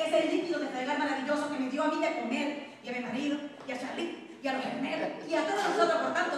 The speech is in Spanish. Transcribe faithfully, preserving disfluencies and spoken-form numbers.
ese líquido de cereal maravilloso que me dio a mí de comer, y a mi marido, y a Charlie, y a los gemelos, y a todos nosotros por tanto